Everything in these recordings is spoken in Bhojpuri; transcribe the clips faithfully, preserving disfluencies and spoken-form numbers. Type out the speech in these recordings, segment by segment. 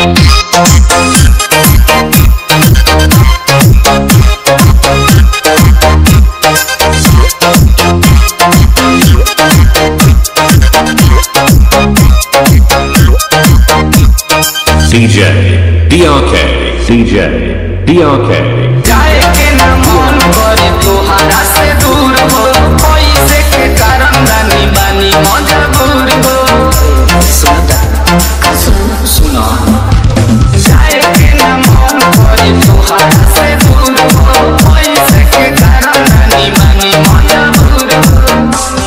D J D R K D J D R K जाए के न मन करे तोहरा से दूर हो, पैसे के कारण रानी बानी मजबूर हो। सुना जाए के न मन करे तोहरा से दूर हो, पैसे के कारण रानी बानी मजबूर हो।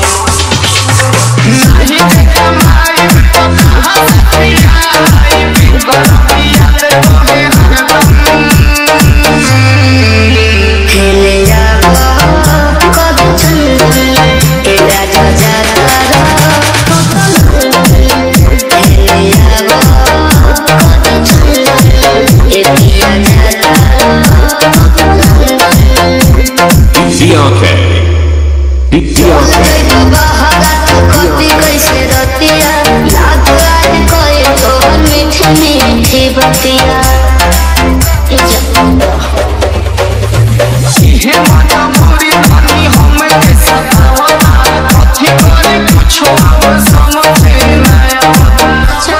नहीं के कमाई तो कहाँ से पियाई, बिगर पियाले तोहे हरदम। खेले जाबो कब चंदन ए राजा जातारा खेले जाबो कब चंदन ए पिया जातारा। D R K D R K बहारा तो कति कैसे रतिया याद आए कोई तो मीठी मीठी बतिया। हे माता मोरी रानी हमें के सतावता, कथी करे कुछो अब समझे ना आवता।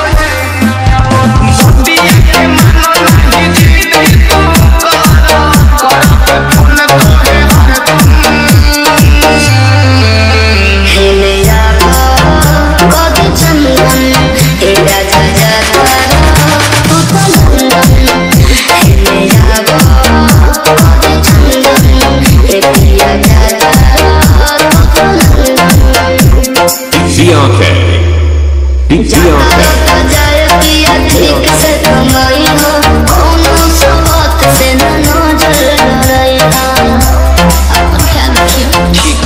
बतिया के मानो नहीं जीती तू करा, करा पे फोन तोहे हरदम। खेले जाबो कब चंदन ए राजा जातारा खेले जाबो कब चंदन ए पिया जातारा। D R K D R K जाए पिया ठीक से कमाई हो, कोनो सबत से न नजर लड़ाई हो। अपन ख्याल रखियो।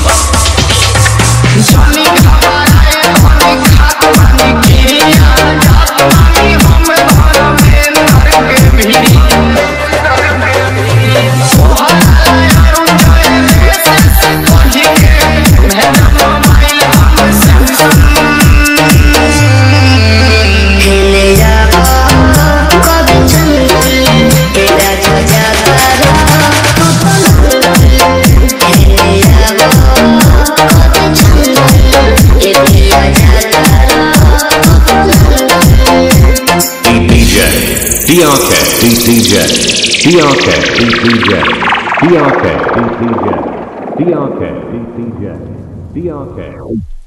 जानी घबराए धनी खात बानी किरिया, जात बानी हम घर में नर के भिड़िया। तोहरा यारों जाए देश से कहीं के, भेजा मोबाइल हम सैमसंग। खेले जाबो कब चंदन ए राजा जातारा खेले जाबो कब चंदन ए पिया जातारा। D J D R K D J D R K D J D R K D J D R K D J D R K